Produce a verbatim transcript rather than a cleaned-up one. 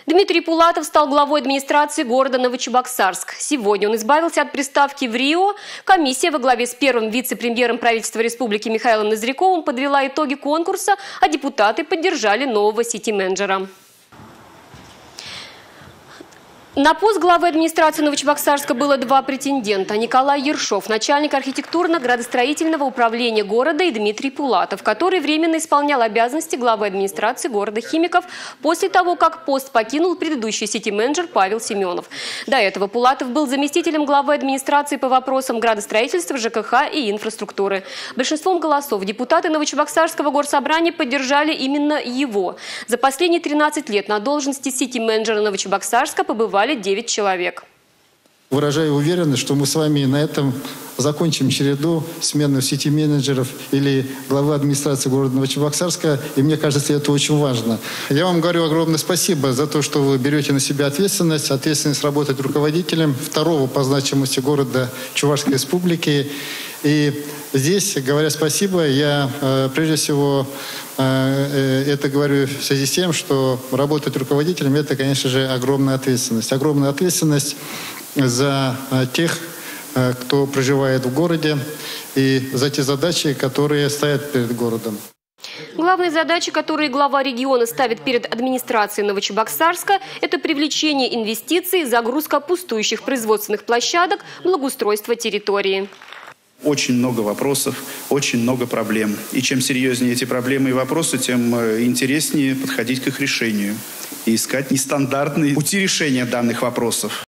Дмитрий Пулатов стал главой администрации города Новочебоксарск. Сегодня он избавился от приставки в РИО. Комиссия во главе с первым вице-премьером правительства республики Михаилом Ноздряковым подвела итоги конкурса, а депутаты поддержали нового сити-менеджера. На пост главы администрации Новочебоксарска было два претендента. Николай Ершов, начальник архитектурно-градостроительного управления города, и Дмитрий Пулатов, который временно исполнял обязанности главы администрации города Химиков после того, как пост покинул предыдущий сити-менеджер Павел Семенов. До этого Пулатов был заместителем главы администрации по вопросам градостроительства, ЖКХ и инфраструктуры. Большинством голосов депутаты Новочебоксарского горсобрания поддержали именно его. За последние тринадцать лет на должности сити-менеджера Новочебоксарска побывали девять человек. Выражаю уверенность, что мы с вами на этом закончим череду смены сити-менеджеров или главы администрации города Новочебоксарска. И мне кажется, это очень важно. Я вам говорю огромное спасибо за то, что вы берете на себя ответственность, ответственность работать руководителем второго по значимости города Чувашской республики. И здесь, говоря спасибо, я э, прежде всего э, это говорю в связи с тем, что работать руководителем – это, конечно же, огромная ответственность. Огромная ответственность за э, тех, э, кто проживает в городе, и за те задачи, которые стоят перед городом. Главные задачи, которые глава региона ставит перед администрацией Новочебоксарска, это привлечение инвестиций, загрузка пустующих производственных площадок, благоустройство территории. Очень много вопросов, очень много проблем. И чем серьезнее эти проблемы и вопросы, тем интереснее подходить к их решению и искать нестандартные пути решения данных вопросов.